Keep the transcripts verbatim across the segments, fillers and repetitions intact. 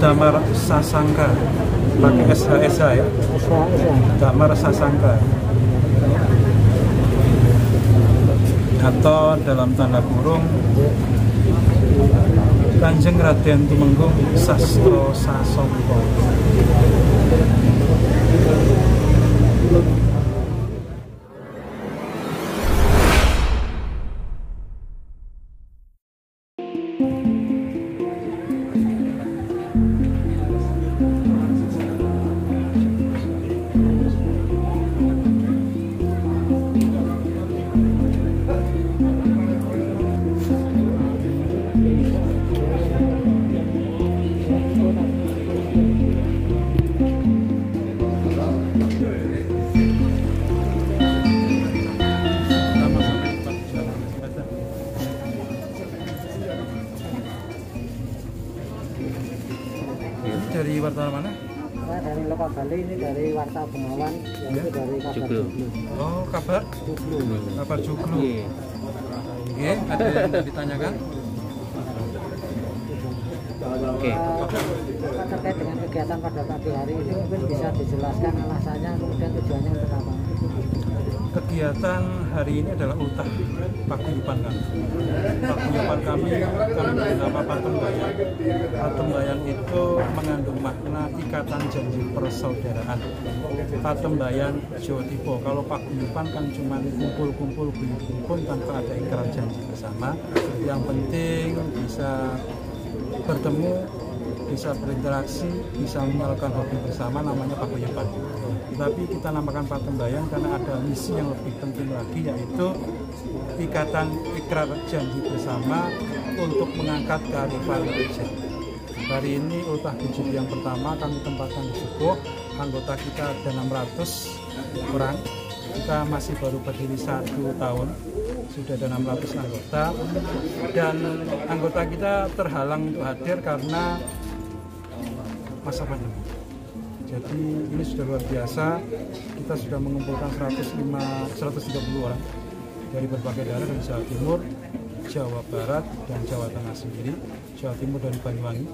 Damar Sasangka, pakai S H S H ya. Damar Sasangka. Atau dalam tanda kurung Kanjeng Raden Tumenggung Sastro Sasongko. Dari wartawan mana? Saya dari Lokal Bali, ini dari Warta Bengawan, yaitu ya? Dari kabar Joglo. Oh, kabar? Joglo. Kabar Joglo. Oke, ada yang ditanyakan? Oke. Uh, terkait dengan kegiatan pada pagi hari ini mungkin bisa dijelaskan alasannya, kemudian tujuannya untuk apa? Kegiatan hari ini adalah ultah paguyuban kami. Paguyuban kami kami beri nama Patembayan. Patembayan itu mengandung makna ikatan janji persaudaraan. Patembayan Jawa Tipo. Kalau paguyuban kan cuma kumpul-kumpul kumpul tanpa ada ikrar janji bersama. Yang penting bisa bertemu, bisa berinteraksi, bisa menyalakan hobi bersama, namanya paguyuban. Tetapi kita namakan Patembayan karena ada misi yang lebih penting lagi, yaitu ikatan ikrar janji bersama untuk mengangkat kearifan Jawa. Hari ini ultah B J B yang pertama kami tempatkan di Sukoh. Anggota kita ada enam ratus orang. Kita masih baru berdiri satu tahun, sudah ada enam ratus anggota, dan anggota kita terhalang untuk hadir karena masa pandemi. Jadi ini sudah luar biasa, kita sudah mengumpulkan seratus lima, seratus tiga puluh orang dari berbagai daerah dari Jawa Timur, Jawa Barat, dan Jawa Tengah sendiri. Jawa Timur dari Banyuwangi,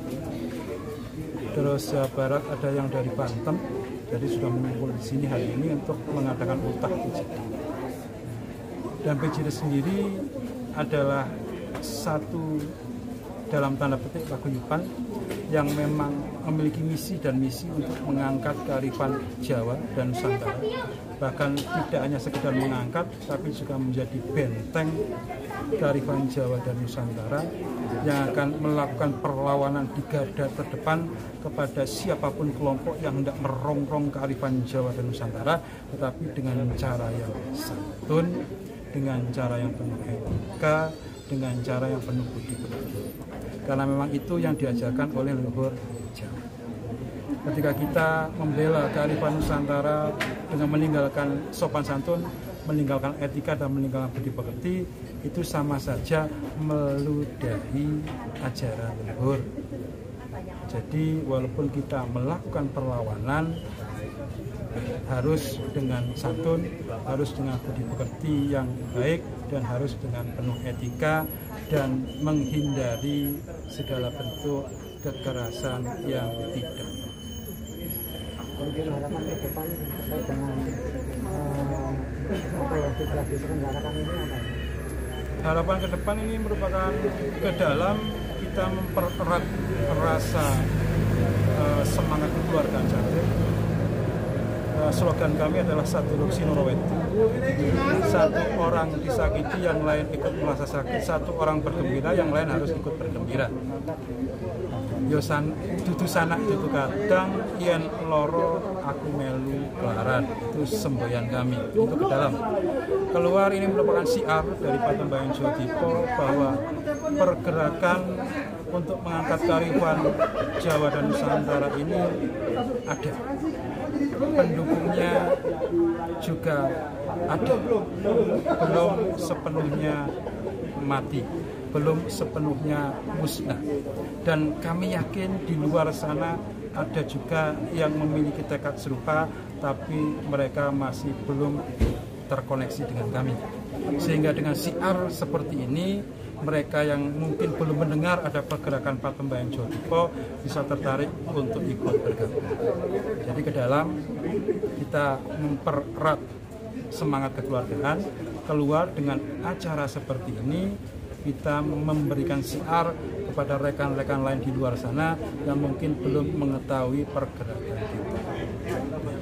terus Jawa Barat ada yang dari Banten, jadi sudah mengumpul di sini hari ini untuk mengadakan ultah B J D. Dan B J D sendiri adalah satu dalam tanda petik paguyuban yang memang memiliki misi dan misi untuk mengangkat kearifan Jawa dan Nusantara. Bahkan tidak hanya sekedar mengangkat, tapi juga menjadi benteng kearifan Jawa dan Nusantara yang akan melakukan perlawanan di garda terdepan kepada siapapun kelompok yang hendak merongrong kearifan Jawa dan Nusantara, tetapi dengan cara yang santun, dengan cara yang penuh etika, dengan cara yang penuh budi pekerti. Karena memang itu yang diajarkan oleh leluhur Jawa. Ketika kita membela kearifan Nusantara dengan meninggalkan sopan santun, meninggalkan etika dan meninggalkan budi pekerti, itu sama saja meludahi ajaran leluhur. Jadi walaupun kita melakukan perlawanan, harus dengan santun, harus dengan budi pekerti yang baik, dan harus dengan penuh etika dan menghindari segala bentuk kekerasan yang tidak. Mungkin harapan ke depan terkait dengan uh, apa yang sudah diselenggarakan ini apa? Harapan ke depan ini merupakan ke dalam kita mempererat rasa uh, semangat kekeluargaan Jatim. Uh, slogan kami adalah satu luksi noroweti. Satu orang disakiti, yang lain ikut merasa sakit. Satu orang bergembira, yang lain harus ikut bergembira. Yosan dudu sanak dudu kadang, yen loro aku melu kelaran. Itu semboyan kami. Itu ke dalam. Keluar ini merupakan syiar dari Patembayan Jawa Tipo bahwa pergerakan untuk mengangkat kearifan Jawa dan Nusantara ini ada. Pendukungnya juga ada, belum sepenuhnya mati, belum sepenuhnya musnah. Dan kami yakin di luar sana ada juga yang memiliki tekad serupa, tapi mereka masih belum terkoneksi dengan kami. Sehingga dengan siar seperti ini, mereka yang mungkin belum mendengar ada pergerakan Patembayan Jawa Dipo bisa tertarik untuk ikut bergabung. Jadi ke dalam kita mempererat semangat kekeluargaan, keluar dengan acara seperti ini, kita memberikan siar kepada rekan-rekan lain di luar sana yang mungkin belum mengetahui pergerakan kita.